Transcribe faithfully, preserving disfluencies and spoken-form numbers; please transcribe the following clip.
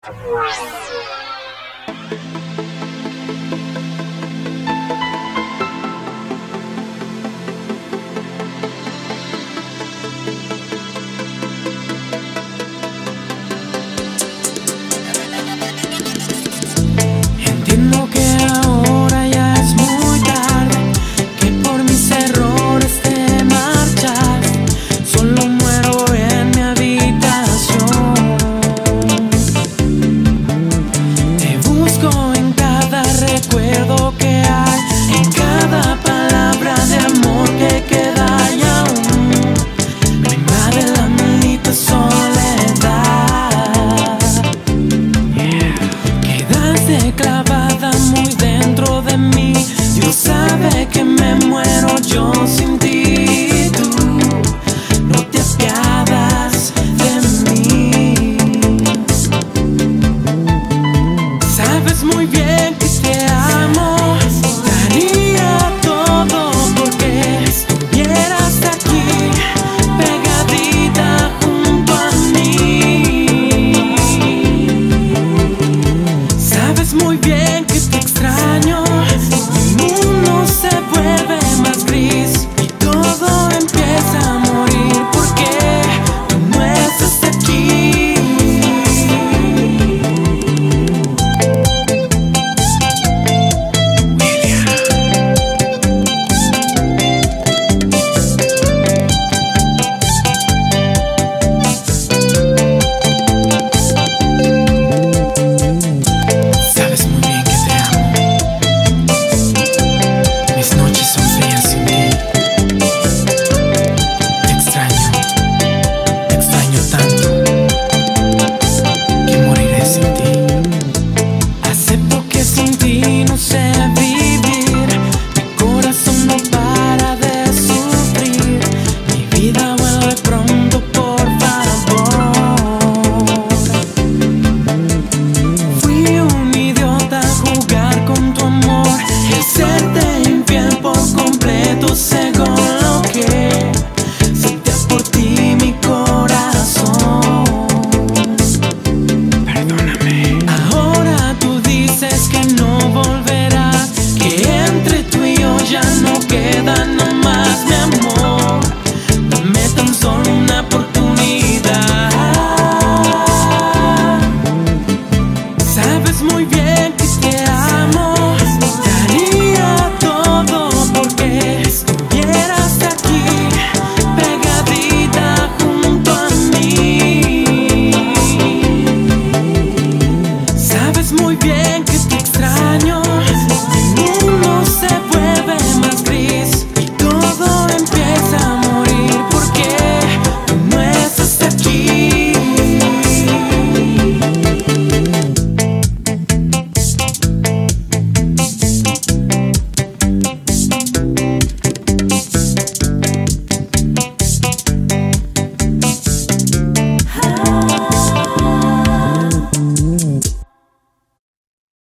Entiendo que ahora ya es muy tarde, que por mis errores te marchas. Solo muero en mi habitación. Te busco en cada recuerdo que hay, en cada palabra de amor que queda y aún me invade la maldita soledad. Quedaste clavado